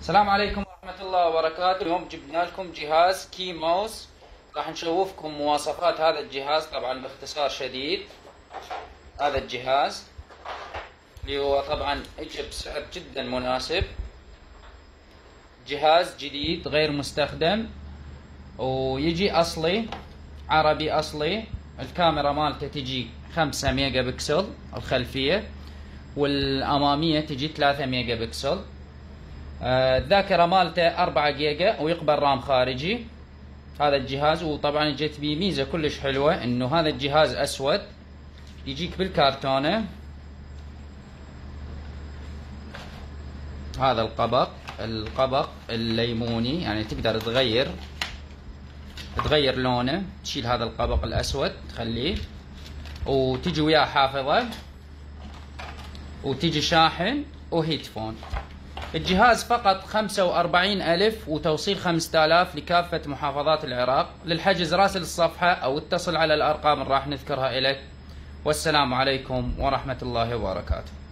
السلام عليكم ورحمة الله وبركاته. اليوم جبنا لكم جهاز كي ماوس، راح نشوفكم مواصفات هذا الجهاز طبعا باختصار شديد. هذا الجهاز اللي هو طبعا اجى بسعر جدا مناسب، جهاز جديد غير مستخدم، ويجي اصلي عربي اصلي. الكاميرا مالته تجي 5 ميجا بكسل الخلفية، والامامية تجي 3 ميجا بكسل. الذاكرة مالته 4 جيجا ويقبل رام خارجي هذا الجهاز. وطبعا جت بيه ميزة كلش حلوة، انه هذا الجهاز اسود يجيك بالكرتونة. هذا القبق الليموني، يعني تقدر تغير لونه، تشيل هذا القبق الاسود تخليه، وتجي وياه حافظة، وتجي شاحن وهيدفون. الجهاز فقط 45,000 وتوصيل 5000 لكافة محافظات العراق. للحجز راسل الصفحة أو اتصل على الأرقام اللي راح نذكرها إليك. والسلام عليكم ورحمة الله وبركاته.